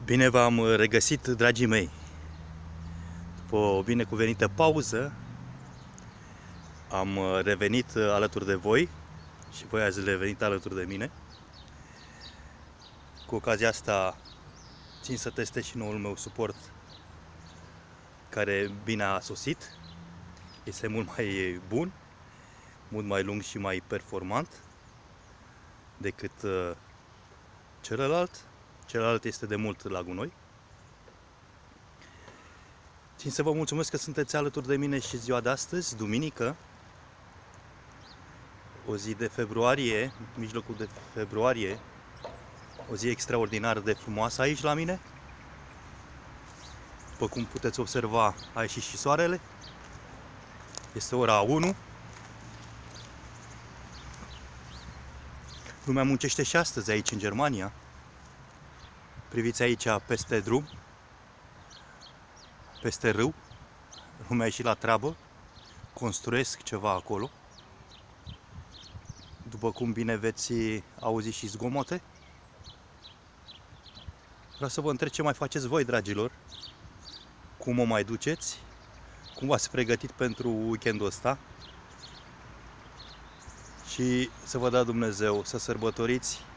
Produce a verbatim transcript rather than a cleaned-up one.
Bine v-am regăsit, dragii mei! După o binecuvenită pauză, am revenit alături de voi și voi ați revenit alături de mine. Cu ocazia asta țin să testez și noul meu suport, care bine a sosit. Este mult mai bun, mult mai lung și mai performant decât celălalt. Celălalt este de mult la gunoi. Țin să vă mulțumesc că sunteți alături de mine și ziua de astăzi, duminică, o zi de februarie, mijlocul de februarie, o zi extraordinar de frumoasă aici la mine. După cum puteți observa, a ieșit și soarele. Este ora unu. Lumea muncește și astăzi aici în Germania. Priviți aici peste drum, peste râu, lumea a ieșit la treabă, construiesc ceva acolo. După cum bine veți auzi și zgomote. Vreau să vă întreb ce mai faceți voi, dragilor, cum o mai duceți, cum v-ați pregătit pentru weekendul ăsta și să vă dea Dumnezeu să sărbătoriți